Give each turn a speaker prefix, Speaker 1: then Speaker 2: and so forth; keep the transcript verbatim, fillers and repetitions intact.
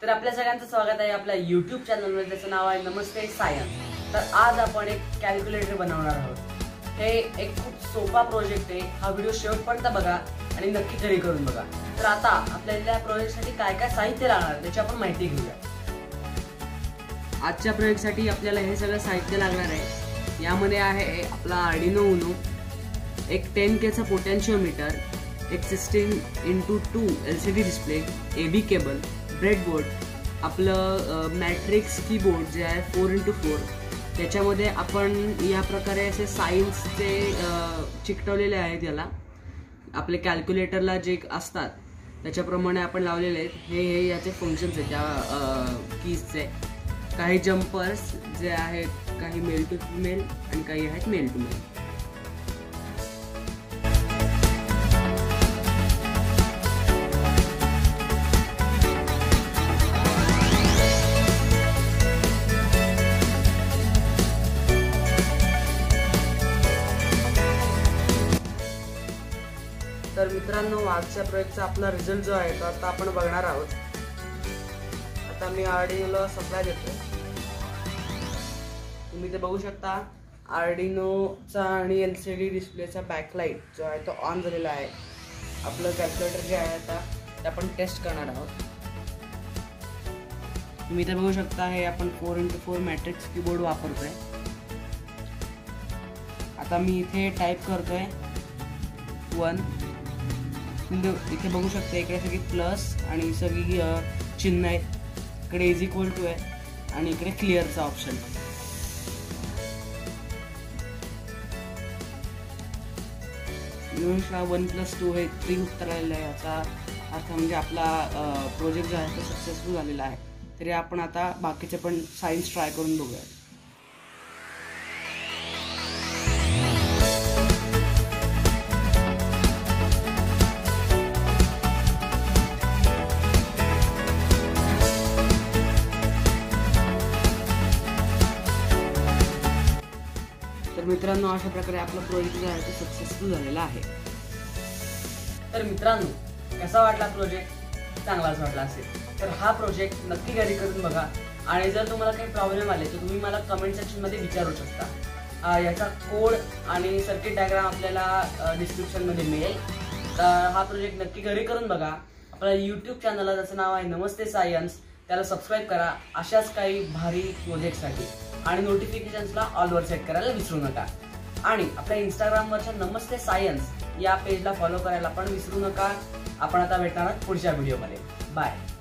Speaker 1: तर आपल्या सगळ्यांचं स्वागत आहे आपल्या यूट्यूब चॅनलवर, ज्याचं नाव आहे नमस्ते सायन्स। तर आज आपण एक कॅल्क्युलेटर बनवणार आहोत। हे एक खूप सोपा प्रोजेक्ट आहे। हा व्हिडिओ शेवटपर्यंत बघा आणि नक्की घरी करून बघा। तर आता आपल्याला या प्रोजेक्टसाठी काय काय साहित्य लागणार त्याची आपण माहिती घेऊया। आजच्या प्रोजेक्टसाठी आपल्याला हे सगळं साहित्य लागणार आहे। यामध्ये आहे आपला आर्डिनो उनो, एक टेन के चा पोटेन्शियोमीटर, एक sixteen into two L C D display, A B cable, breadboard, आपलं मॅट्रिक्स कीबोर्ड जे आहे फोर इंटू फोर, त्याच्यामध्ये आपण या प्रकारे असे सायन्सचे चिकटवलेले आहेत। याला आपले कॅल्क्युलेटरला जे असतात त्याच्याप्रमाणे आपण लावलेले आहेत। हे हे याचे फंक्शन्स आहेत त्या कीजचे। काही जम्पर्स जे आहेत, काही मेल टू फीमेल आणि काही आहेत मेल टू मेल। तर मित्रांनो, आजच्या प्रोजेक्टचा आपला रिझल्ट जो आहे तो आता आपण बघणार आहोत। आता मी आर्डिनोला सप्लाय देतो। तुम्ही ते बघू शकता, आर्डिनोचा आणि एल सी डी डिस्प्लेचा बॅकलाइट जो आहे तो ऑन झालेला आहे। आपलं कॅल्क्युलेटर जे आहे आता ते आपण टेस्ट करणार आहोत। तुम्ही ते बघू शकता, हे आपण four into four matrix keyboard वापरतोय। आता मी इथे टाईप करतोय वन। इथे बघू शकता, इकडे सगळी प्लस आणि सगळी चिन्ह आहेत। इकडे इज इक्वल टू आहे आणि इकडे क्लिअरचा ऑप्शन। वन प्लस टू हे थ्री उत्तर आलेलं आहे। याचा अर्थ म्हणजे आपला प्रोजेक्ट जो आहे तो सक्सेसफुल झालेला आहे। तरी आपण आता बाकीचे पण सायन्स ट्राय करून बघूया। तर मित्रांनो, अशा प्रकारे आपला प्रोजेक्ट जो आहे तो सक्सेसफुल झालेला आहे। तर मित्रांनो, कसा वाटला प्रोजेक्ट? चांगलाच वाटला असेल तर हा प्रोजेक्ट नक्की घरी करून बघा। आणि जर तुम्हाला काही प्रॉब्लेम आले तर तुम्ही मला कमेंट सेक्शन मध्ये विचारू शकता। याचा कोड आणि सर्किट डायग्राम आपल्याला डिस्क्रिप्शन मध्ये मिळेल। तर हा प्रोजेक्ट नक्की घरी करून बघा। आपल्या यूट्यूब चॅनलला ज्याचं नाव आहे नमस्ते सायन्स, त्याला सबस्क्राईब करा अशाच काही भारी प्रोजेक्टसाठी। आणि नोटिफिकेशन्सला ऑलवर सेट करायला विसरू नका। आणि आपल्या इंस्टाग्रामवरच्या नमस्ते सायन्स या पेजला फॉलो करायला पण विसरू नका। आपण आता भेटणार आहोत पुढच्या व्हिडिओमध्ये। बाय।